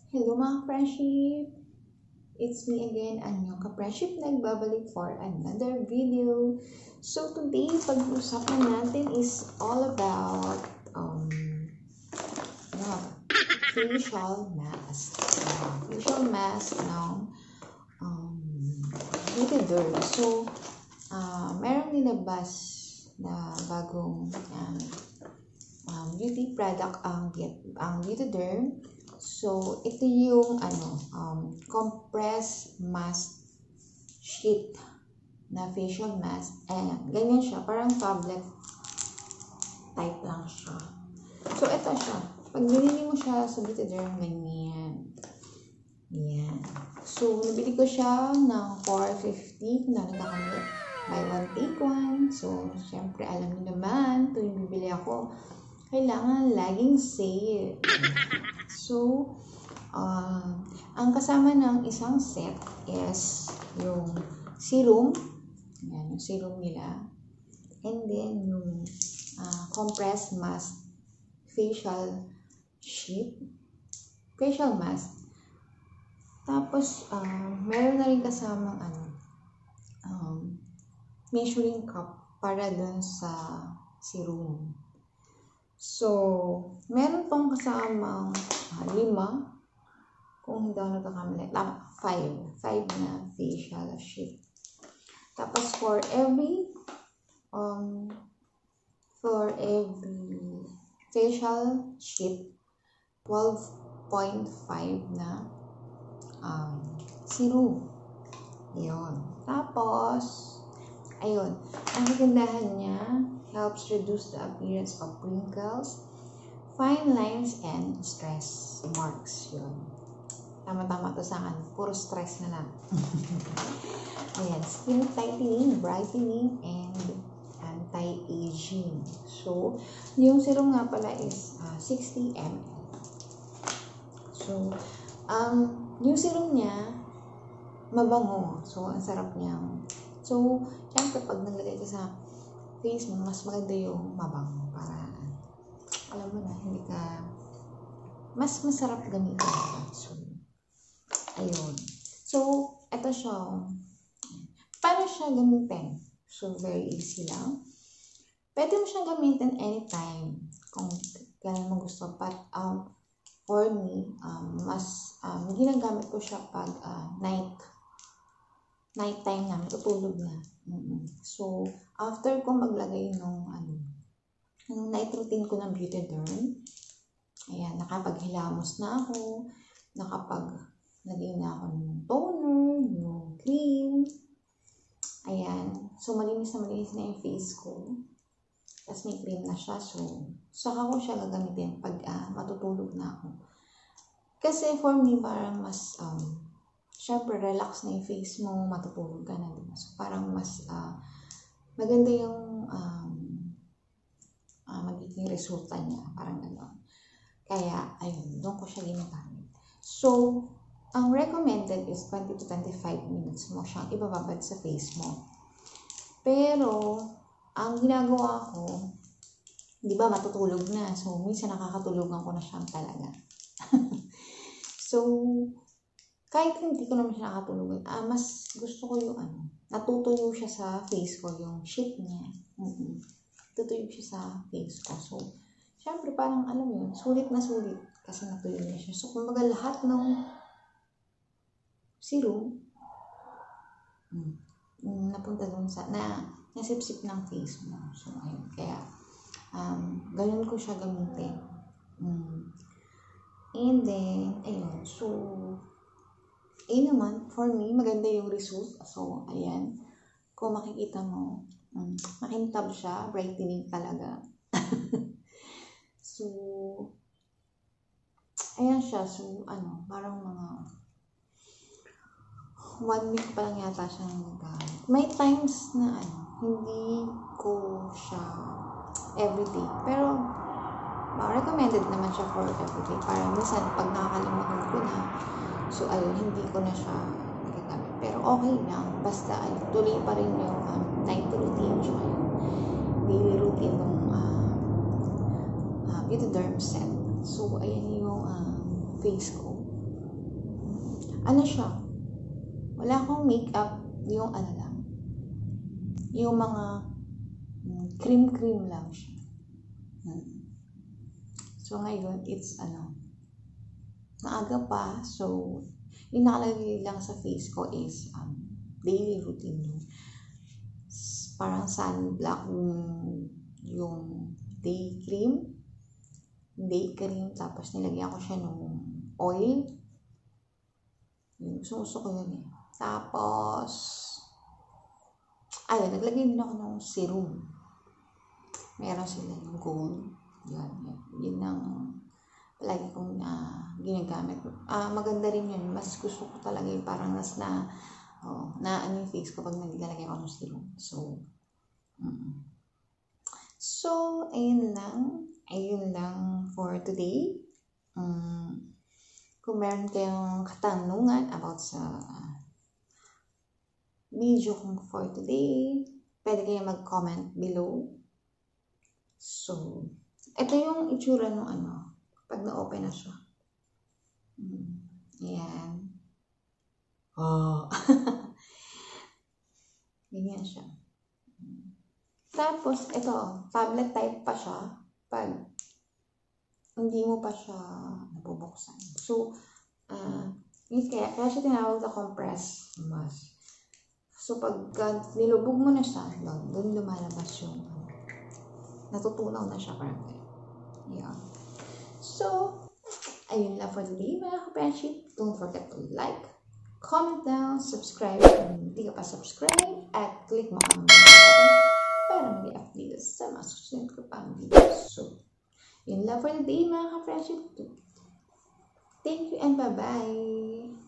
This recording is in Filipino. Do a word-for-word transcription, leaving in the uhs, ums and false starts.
Hello mga friendship! It's me again, ang inyong ka-friendship, nagbabalik for another video. So today, pag-usapan natin is all about um, ano, facial mask. Uh, facial mask ng um, beautederm. So, uh, merong nilabas na bagong um, um, beauty product ang, ang beautederm. So, ito yung ano, um, compressed mask sheet na facial mask. Ayan, ganyan siya. Parang tablet type lang siya. So, ito siya. Pag binili mo siya sa beautederm, ganyan. Ayan. So, nabili ko siya ng four fifty na nagkakamit. Buy one, take one. So, syempre, alam niyo naman, ito yung bibili ako. Kailangan laging sale. So, uh, ang kasama ng isang set is yung serum. Yan, yung serum nila. And then, yung uh, compressed mask facial sheet. Facial mask. Tapos, uh, meron na rin kasamang ano, um, measuring cup para dun sa serum. So, meron tong kasamang uh, lima, kung hindi ako nagkakamali, tama, five, five na facial sheet. Tapos, for every, um, for every facial sheet, twelve point five na um, serum. Yun. Tapos, ayun, ang kagandahan niya, helps reduce the appearance of wrinkles, fine lines, and stress marks. Yun. Tama-tama to sa akin. Puro stress na lang. Ayan. Skin tightening, brightening, and anti-aging. So, yung serum nga pala is uh, sixty milliliters. So, um, yung serum niya, mabango. So, ang sarap niyang. So, syempre pag naglagay ka sa face mo, mas maganda yung mabango para, alam mo na, hindi ka, mas masarap gamitin. So, ayun. So, ito siya. Paano siya gamitin? So, very easy lang. Pwede mo siyang gamitin anytime kung kailan mo gusto. But, um, for me, um, mas, um, ginagamit ko siya pag uh, night night time na, matutulog na. Mm-hmm. So, after ko maglagay nung, ano, nung night routine ko ng beautederm, ayan, nakapaghilamos na ako, nakapaglagay na ako ng toner, yung cream, ayan, so malinis na malinis na yung face ko, tapos may cream na siya, so, saka ko siya gagamitin pag uh, matutulog na ako. Kasi for me, parang mas, um, syempre, relax na yung face mo, matutulog ka na, diba? So, parang mas uh, maganda yung um, uh, magiging resulta niya. Parang gano'n. Kaya, ayun, doon ko siya ginagamit. So, ang recommended is twenty to twenty-five minutes mo siyang ibababad sa face mo. Pero, ang ginagawa ko, di ba, matutulog na. So, minsan nakakatulugan ko na siyang talaga. So, kahit hindi ko naman siya nakatulugan, ah, mas gusto ko yung ano, natutuyo siya sa face ko, yung sheet niya. Mm-hmm. Natutuyo siya sa face ko. So, syempre parang, alam mo yun, sulit na sulit kasi natuyo niya siya. So, kumbaga lahat ng serum, mm, napunta dun sa, na, nasipsip ng face mo. So, ayun, kaya, um, ganun ko siya gamitin. Mm. And then, ayun, so, eh naman, for me, maganda yung result. So, ayan. Kung makikita mo, um, makintab siya, brightening talaga. So, ayan siya. So, ano, parang mga one week pa lang yata siya nagagamit. May times na, ano, hindi ko siya everyday. Pero, uh, recommended naman siya for everyday. Parang minsan, pag nakakalimutan ko na, so, ayun, hindi ko na siya nagagamit. Pero okay lang. Basta, ayun, tuloy pa rin yung um, night routine, tsaka yung daily routine ng uh, uh, beautederm set. So, ayan yung um, face ko. ano siya, wala akong makeup, yung ano lang, yung mga mm, cream-cream lang siya. Hmm. So, ngayon, it's ano, maaga pa, so, yung nakalagay lang sa face ko is um, daily routine yung parang sunblock yung, yung day cream, day cream, tapos nilagyan ko siya ng oil. Yung gusto ko yun eh. Tapos, ayun, naglagay din ako ng serum. Meron sila yung gold. Yan, yan. Yun ang lagi kong uh, ginagamit. Uh, maganda rin yun. Mas gusto ko talaga yung parang nas na oh, na ano yung face ko pag naglalagay ako ng serum. So, mm. So, ayun lang. Ayun lang for today. Um, kung meron kayong katanungan about sa uh, video kong for today, pwede kayo mag-comment below. So, ito yung itsura ng ano, pag na-open na siya. Hmm. Ayan. Oh. Ganyan siya. Tapos, ito, tablet type pa siya pag hindi mo pa siya nabubuksan. So, uh, yun kaya, kaya siya tinawag na compress mask. So, pag uh, nilubog mo na siya, yun, doon lumalabas yung uh, natutunaw na siya parang yeah. So, ayun lang for today mga ka-friendship. Don't forget to like, comment down, subscribe kung hindi ka pa subscribe, at click mo ang bell button para mag-i-update sa mga susunod ko pang videos. So, yun lang for today mga ka-friendship. Thank you and bye-bye!